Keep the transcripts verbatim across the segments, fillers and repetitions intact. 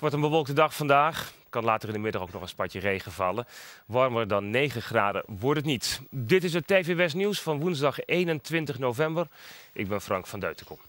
wordt een bewolkte dag vandaag. Kan later in de middag ook nog een spatje regen vallen. Warmer dan negen graden wordt het niet. Dit is het T V West Nieuws van woensdag eenentwintig november. Ik ben Frank van Deutenkom.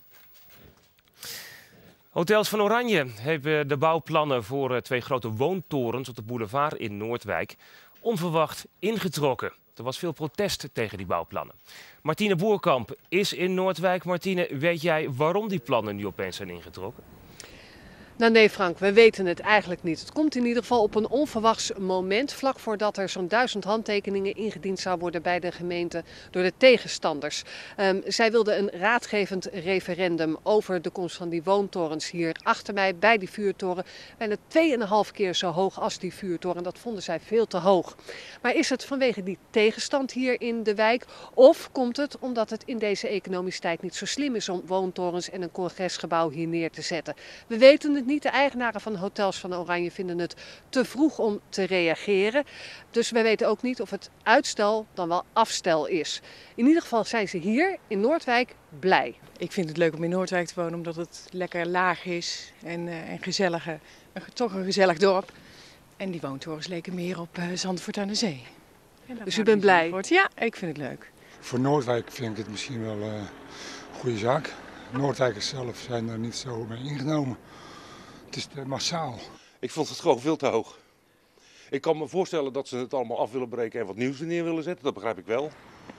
Hotels van Oranje hebben de bouwplannen voor twee grote woontorens op de boulevard in Noordwijk onverwacht ingetrokken. Er was veel protest tegen die bouwplannen. Martine Boerkamp is in Noordwijk. Martine, weet jij waarom die plannen nu opeens zijn ingetrokken? Nou nee Frank, we weten het eigenlijk niet. Het komt in ieder geval op een onverwachts moment, vlak voordat er zo'n duizend handtekeningen ingediend zou worden bij de gemeente door de tegenstanders. Um, zij wilden een raadgevend referendum over de komst van die woontorens hier achter mij bij die vuurtoren. Bijna tweeënhalf keer zo hoog als die vuurtoren. Dat vonden zij veel te hoog. Maar is het vanwege die tegenstand hier in de wijk? Of komt het omdat het in deze economische tijd niet zo slim is om woontorens en een congresgebouw hier neer te zetten? We weten het niet. De eigenaren van de hotels van Oranje vinden het te vroeg om te reageren. Dus we weten ook niet of het uitstel dan wel afstel is. In ieder geval zijn ze hier in Noordwijk blij. Ik vind het leuk om in Noordwijk te wonen omdat het lekker laag is en, uh, en gezellige, uh, toch een gezellig dorp. En die woontorens leken meer op uh, Zandvoort aan de Zee. Dus u bent blij? Zandvoort. Ja, ik vind het leuk. Voor Noordwijk vind ik het misschien wel uh, een goede zaak. Noordwijkers zelf zijn daar niet zo mee ingenomen. Het is te massaal. Ik vond het gewoon veel te hoog. Ik kan me voorstellen dat ze het allemaal af willen breken en wat nieuws neer willen zetten. Dat begrijp ik wel.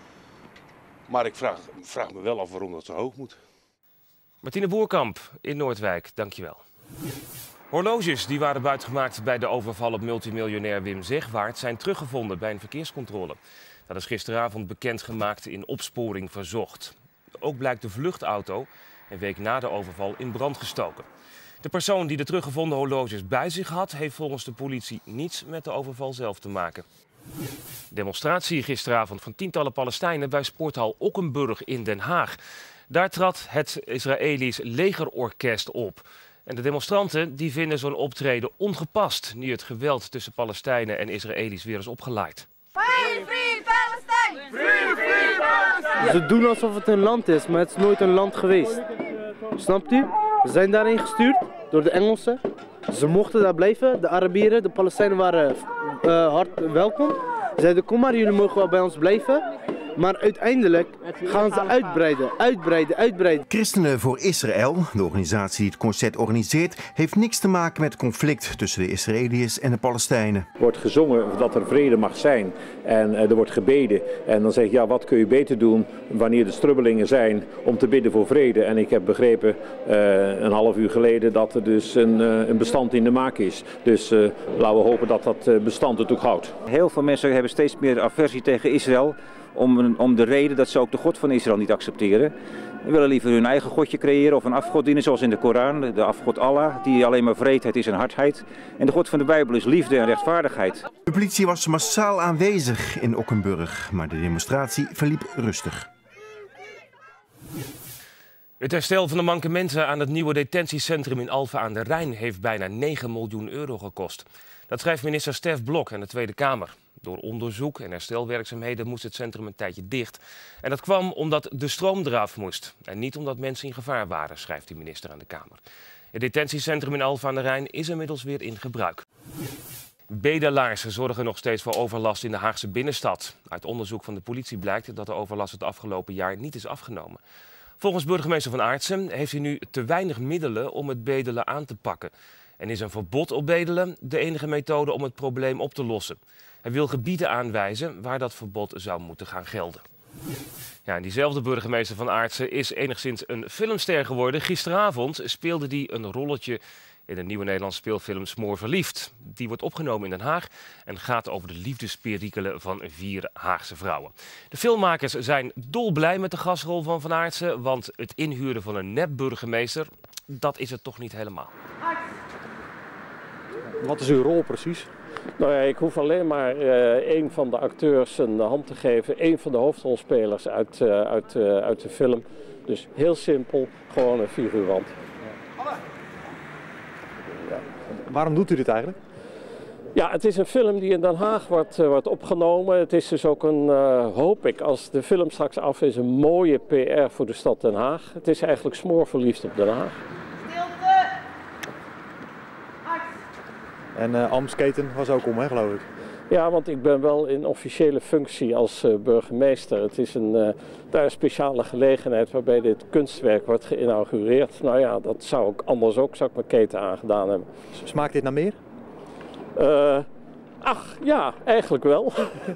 Maar ik vraag, vraag me wel af waarom dat zo hoog moet. Martine Boerkamp in Noordwijk, dankjewel. Horloges die waren buitgemaakt bij de overval op multimiljonair Wim Zegwaart zijn teruggevonden bij een verkeerscontrole. Dat is gisteravond bekendgemaakt in Opsporing Verzocht. Ook blijkt de vluchtauto een week na de overval in brand gestoken. De persoon die de teruggevonden horloges bij zich had, heeft volgens de politie niets met de overval zelf te maken. Demonstratie gisteravond van tientallen Palestijnen bij sporthal Okkenburg in Den Haag. Daar trad het Israëlisch legerorkest op. En de demonstranten die vinden zo'n optreden ongepast, nu het geweld tussen Palestijnen en Israëli's weer is opgeleid. Free, free Palestine! Free, free Palestine! Ze doen alsof het een land is, maar het is nooit een land geweest. Snapt u? We zijn daarheen gestuurd door de Engelsen. Ze mochten daar blijven. De Arabieren, de Palestijnen waren uh, hard welkom. Ze zeiden, kom maar, jullie mogen wel bij ons blijven. Maar uiteindelijk gaan ze uitbreiden, uitbreiden, uitbreiden. Christenen voor Israël, de organisatie die het concert organiseert, heeft niks te maken met het conflict tussen de Israëliërs en de Palestijnen. Er wordt gezongen dat er vrede mag zijn en er wordt gebeden. En dan zeg ik, ja, wat kun je beter doen wanneer er strubbelingen zijn om te bidden voor vrede. En ik heb begrepen uh, een half uur geleden dat er dus een, uh, een bestand in de maak is. Dus uh, laten we hopen dat dat bestand het ook houdt. Heel veel mensen hebben steeds meer aversie tegen Israël. Om, om de reden dat ze ook de God van Israël niet accepteren. Ze willen liever hun eigen godje creëren of een afgod dienen zoals in de Koran. De afgod Allah, die alleen maar vreedheid is en hardheid. En de God van de Bijbel is liefde en rechtvaardigheid. De politie was massaal aanwezig in Okkenburg, maar de demonstratie verliep rustig. Het herstel van de mankementen aan het nieuwe detentiecentrum in Alphen aan de Rijn heeft bijna negen miljoen euro gekost. Dat schrijft minister Stef Blok aan de Tweede Kamer. Door onderzoek en herstelwerkzaamheden moest het centrum een tijdje dicht. En dat kwam omdat de stroom eraf moest. En niet omdat mensen in gevaar waren, schrijft de minister aan de Kamer. Het detentiecentrum in Alphen aan de Rijn is inmiddels weer in gebruik. Bedelaars zorgen nog steeds voor overlast in de Haagse binnenstad. Uit onderzoek van de politie blijkt dat de overlast het afgelopen jaar niet is afgenomen. Volgens burgemeester Van Aartsen heeft hij nu te weinig middelen om het bedelen aan te pakken. En is een verbod op bedelen de enige methode om het probleem op te lossen. Hij wil gebieden aanwijzen waar dat verbod zou moeten gaan gelden. Ja, en diezelfde burgemeester Van Aartsen is enigszins een filmster geworden. Gisteravond speelde hij een rolletje in de nieuwe Nederlandse speelfilm Smoor Verliefd. Die wordt opgenomen in Den Haag en gaat over de liefdesperikelen van vier Haagse vrouwen. De filmmakers zijn dolblij met de gastrol van Van Aartsen, want het inhuren van een nep-burgemeester, dat is het toch niet helemaal. Wat is uw rol precies? Nou ja, ik hoef alleen maar uh, een van de acteurs een hand te geven, een van de hoofdrolspelers uit, uh, uit, uh, uit de film. Dus heel simpel, gewoon een figurant. Ja. Waarom doet u dit eigenlijk? Ja, het is een film die in Den Haag wordt, uh, wordt opgenomen. Het is dus ook een, uh, hoop ik, als de film straks af is, een mooie P R voor de stad Den Haag. Het is eigenlijk Smoor Verliefd op Den Haag. Stilte! Actie! En uh, Amsketen was ook om, hè, geloof ik. Ja, want ik ben wel in officiële functie als uh, burgemeester. Het is een, uh, daar een speciale gelegenheid waarbij dit kunstwerk wordt geïnaugureerd. Nou ja, dat zou ik anders ook, zou ik mijn keten aangedaan hebben. Smaakt dit naar meer? Uh, ach, ja, eigenlijk wel.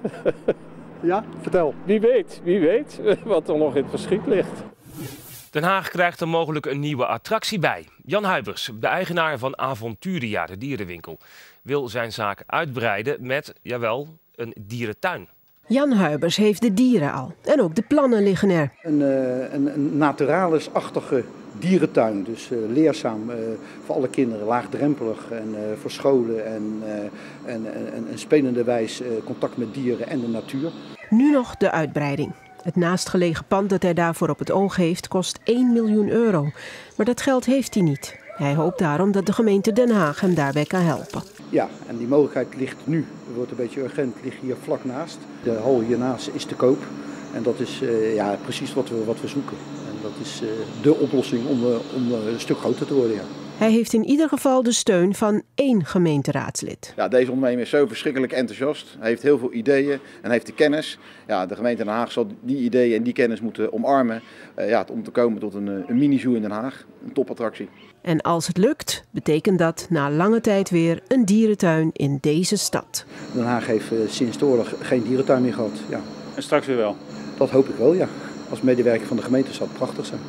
Ja, vertel. Wie weet, wie weet wat er nog in het verschiet ligt. Den Haag krijgt er mogelijk een nieuwe attractie bij. Jan Huibers, de eigenaar van Avonturia, de dierenwinkel, wil zijn zaak uitbreiden met, jawel, een dierentuin. Jan Huibers heeft de dieren al en ook de plannen liggen er. Een, uh, een, een naturalis-achtige dierentuin, dus uh, leerzaam uh, voor alle kinderen, laagdrempelig en uh, voor scholen en, uh, en, en, en spelende wijs uh, contact met dieren en de natuur. Nu nog de uitbreiding. Het naastgelegen pand dat hij daarvoor op het oog heeft kost één miljoen euro. Maar dat geld heeft hij niet. Hij hoopt daarom dat de gemeente Den Haag hem daarbij kan helpen. Ja, en die mogelijkheid ligt nu, het wordt een beetje urgent, ligt hier vlak naast. De hal hiernaast is te koop en dat is uh, ja, precies wat we, wat we zoeken. En dat is uh, de oplossing om, uh, om uh, een stuk groter te worden. Ja. Hij heeft in ieder geval de steun van één gemeenteraadslid. Ja, deze ondernemer is zo verschrikkelijk enthousiast. Hij heeft heel veel ideeën en heeft de kennis. Ja, de gemeente Den Haag zal die ideeën en die kennis moeten omarmen uh, ja, om te komen tot een, een mini-zoo in Den Haag. Een topattractie. En als het lukt, betekent dat na lange tijd weer een dierentuin in deze stad. Den Haag heeft uh, sinds de oorlog geen dierentuin meer gehad. Ja. En straks weer wel? Dat hoop ik wel, ja. Als medewerker van de gemeente zou het prachtig zijn.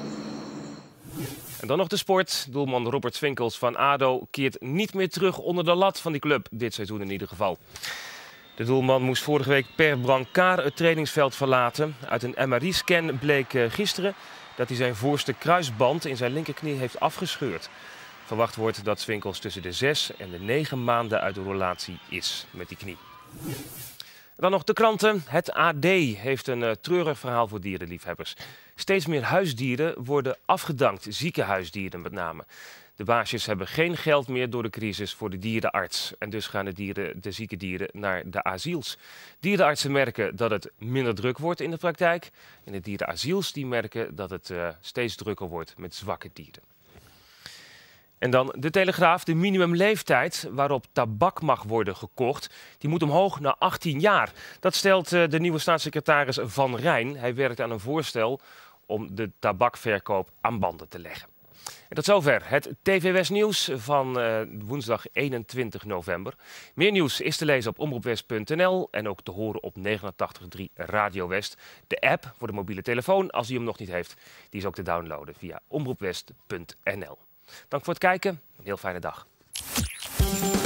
En dan nog de sport. Doelman Robert Swinkels van ADO keert niet meer terug onder de lat van die club. Dit seizoen in ieder geval. De doelman moest vorige week per brancard het trainingsveld verlaten. Uit een M R I-scan bleek gisteren dat hij zijn voorste kruisband in zijn linkerknie heeft afgescheurd. Verwacht wordt dat Swinkels tussen de zes en de negen maanden uit de relatie is met die knie. Dan nog de kranten. Het A D heeft een uh, treurig verhaal voor dierenliefhebbers. Steeds meer huisdieren worden afgedankt, zieke huisdieren met name. De baasjes hebben geen geld meer door de crisis voor de dierenarts. En dus gaan de, dieren, de zieke dieren naar de asiels. Dierenartsen merken dat het minder druk wordt in de praktijk. En de dierenasiels die merken dat het uh, steeds drukker wordt met zwakke dieren. En dan de Telegraaf. De minimumleeftijd waarop tabak mag worden gekocht, die moet omhoog naar achttien jaar. Dat stelt uh, de nieuwe staatssecretaris Van Rijn. Hij werkt aan een voorstel om de tabakverkoop aan banden te leggen. En tot zover het T V West nieuws van uh, woensdag eenentwintig november. Meer nieuws is te lezen op omroepwest punt n l en ook te horen op negenentachtig komma drie Radio West. De app voor de mobiele telefoon, als u hem nog niet heeft, die is ook te downloaden via omroepwest punt n l. Dank voor het kijken. Een heel fijne dag.